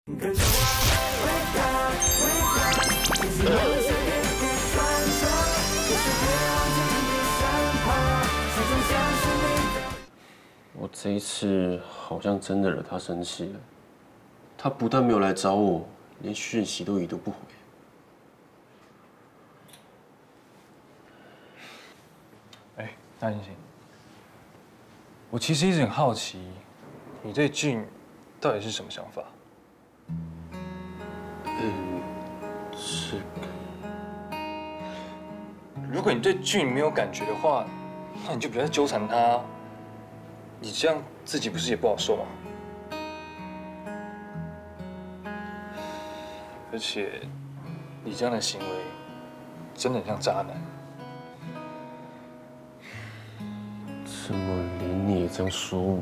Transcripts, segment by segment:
我这一次好像真的惹他生气了。他不但没有来找我，连讯息都已读不回。 哎，大猩猩，我其实一直很好奇，你对俊到底是什么想法？ 这个， 如果你对俊没有感觉的话，那你就不要再纠缠他。你这样自己不是也不好受吗？而且，你这样的行为真的很像渣男。 怎么连你也这样说我？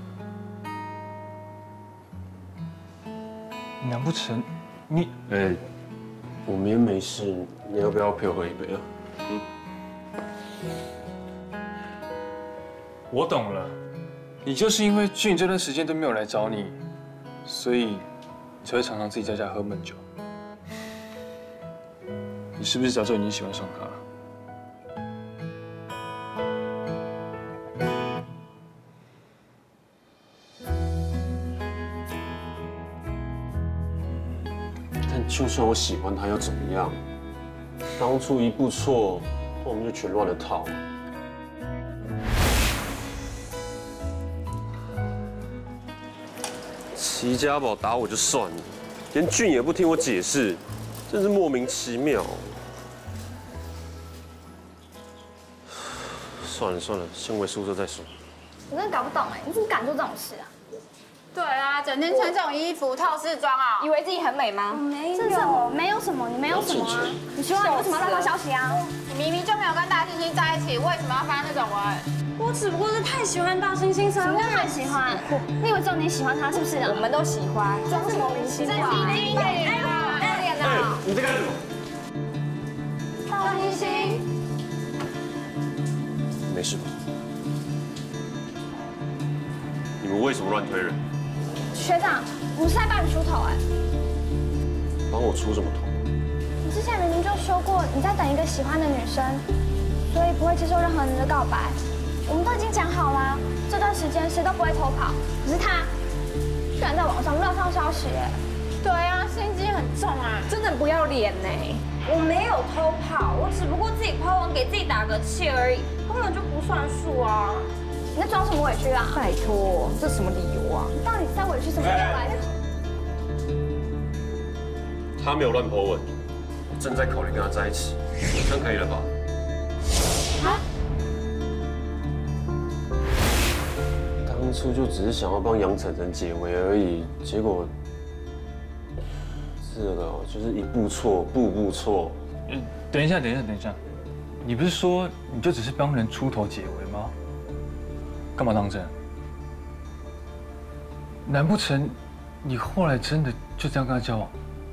难不成你？ 哎，我明天没事，你要不要陪我喝一杯啊？ 我懂了，你就是因为俊这段时间都没有来找你，所以才会常常自己在家喝闷酒。你是不是早就已经喜欢上他了？ 但就算我喜欢他又怎么样？当初一步错，后面就全乱了套。齐家宝打我就算了，连俊也不听我解释，真是莫名其妙。算了算了，先回宿舍再说。 我真的搞不懂哎，你怎么敢做这种事啊？ 对啊，整天穿这种衣服套式装啊， 以为自己很美吗？没有，没有什么，你没有什么啊？你说你为什么要乱发消息啊？ 你明明就没有跟大猩猩在一起，为什么要发那种文？ 我只不过是太喜欢大猩猩才会。 什么叫太喜欢？你以为只有你喜欢他是不是？我们都喜欢，装什么明星啊？ 你脸啊！脸啊！ 你在干什么？ 大猩猩， 没事吧？你们为什么乱推人？ 学长，我们是在帮你出头哎。 帮我出什么头？ 你之前明明就说过你在等一个喜欢的女生，所以不会接受任何人的告白。我们都已经讲好啦，这段时间谁都不会偷跑。可是他居然在网上乱放消息哎。 对啊，心机很重啊， 真的不要脸呢！我没有偷跑，我只不过自己抛网给自己打个气而已，根本就不算数啊！ 你在装什么委屈啊？ 拜托，这什么理由啊？ 你到底在委屈什么来着？ 他没有乱 po 文，我正在考虑跟他在一起，这样可以了吧？ 啊？ 当初就只是想要帮杨晨晨解围而已，结果这个就是一步错，步步错。 等一下，你不是说你就只是帮人出头解围吗？干嘛当真？难不成你后来真的就这样跟他交往？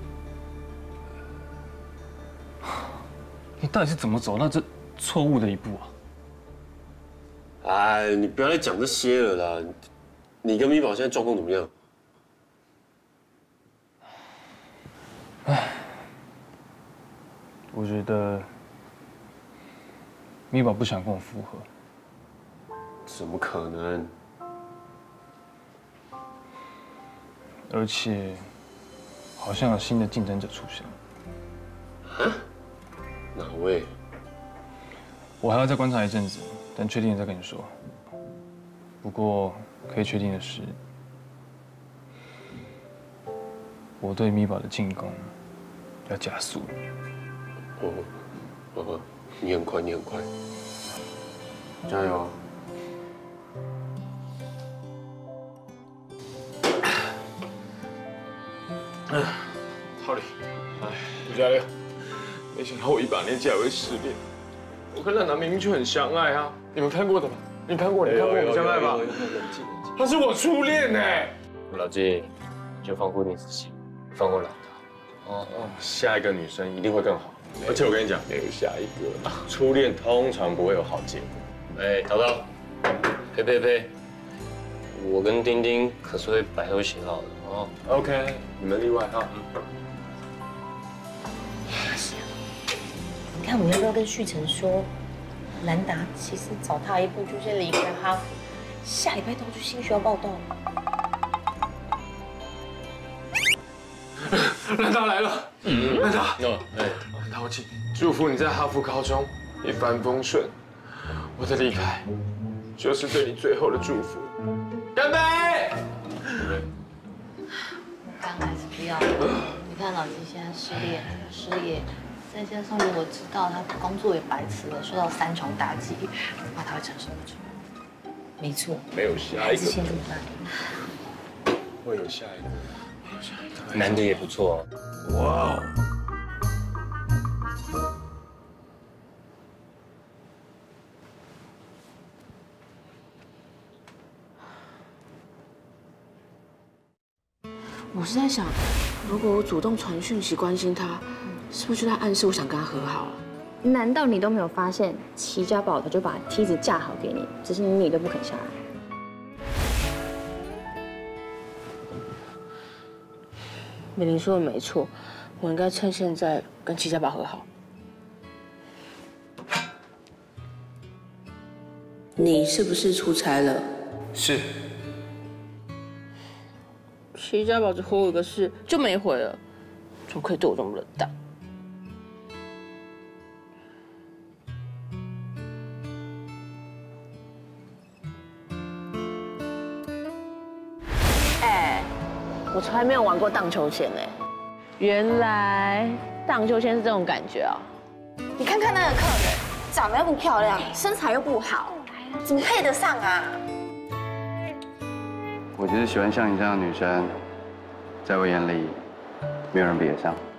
你到底是怎么走到这错误的一步啊？ 哎，你不要再讲这些了啦！你跟米宝现在状况怎么样？ 唉，我觉得米宝不想跟我复合。 怎么可能？ 而且好像有新的竞争者出现了。 啊？哪位？ 我还要再观察一阵子，等确定了再跟你说。不过可以确定的是，我对米宝的进攻要加速了。 哦，爸爸，你很快，加油！ 好嘞，哎，吴家亮，没想到我一把年纪还会失恋。我跟娜娜明明就很相爱啊，你们看过的吗？你看过我们相爱吧？ 冷静。 她是我初恋呢。 老季，就放过你自己，放过老大。 哦，下一个女生一定会更好。而且我跟你讲，没有下一个，初恋通常不会有好结果。 哎，淘淘，呸！我跟丁丁可是会白头偕老的哦。 哦 ，OK， 你们例外哈。 你看我们要不要跟旭晨说，兰达其实早他一步就先离开哈佛，下礼拜都要去新学校报道。 兰达来了，兰达，兰达，我请祝福你在哈佛高中一帆风顺。我的离开，就是对你最后的祝福。干杯！ 刚还是不要。你看老吉现在失业，再加上如果知道他工作也白辞了，受到3重打击，我怕他会承受不住。没错， 没有下一个， 还是先这么办。 会有下一个。 男的也不错。哇哦！ 我是在想，如果我主动传讯息关心他，是不是就在暗示我想跟他和好啊？ 难道你都没有发现齐家宝的就把梯子架好给你，只是你都不肯下来？ 美玲说的没错，我应该趁现在跟齐家宝和好。你是不是出差了？ 是。 齐家宝只回我一个是就没回了，怎么可以对我这么冷淡？我从来没有玩过荡秋千哎，原来荡秋千是这种感觉啊！ 你看看那个客人，长得又不漂亮，身材又不好，怎么配得上啊？ 我就是喜欢像你这样的女生，在我眼里，没有人比得上。